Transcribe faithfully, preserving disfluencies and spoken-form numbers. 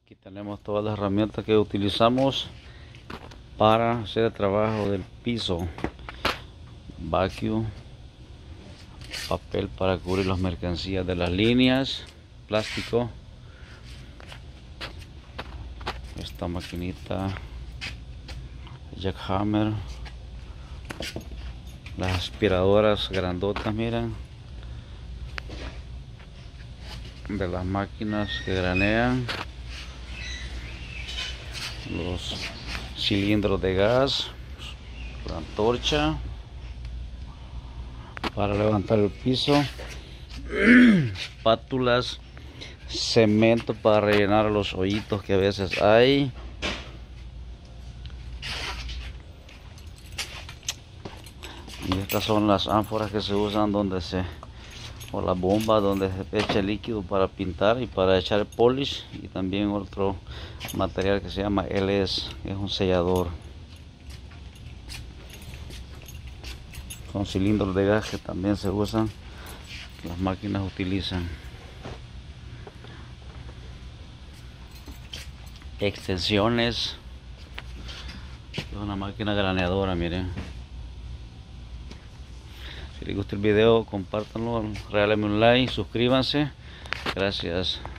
Aquí tenemos todas las herramientas que utilizamos para hacer el trabajo del piso: vacuum, papel para cubrir las mercancías de las líneas, plástico, esta maquinita jackhammer, las aspiradoras grandotas, miren, de las máquinas que granean, los cilindros de gas, la antorcha para levantar el piso, espátulas, cemento para rellenar los hoyitos que a veces hay, y estas son las ánforas que se usan donde se o la bomba donde se echa líquido para pintar y para echar polish, y también otro material que se llama L S, que es un sellador, con cilindros de gas que también se usan, las máquinas utilizan. Extensiones, es una máquina graneadora, miren. Si les gusta el video, compártanlo, regálenme un like, suscríbanse. Gracias.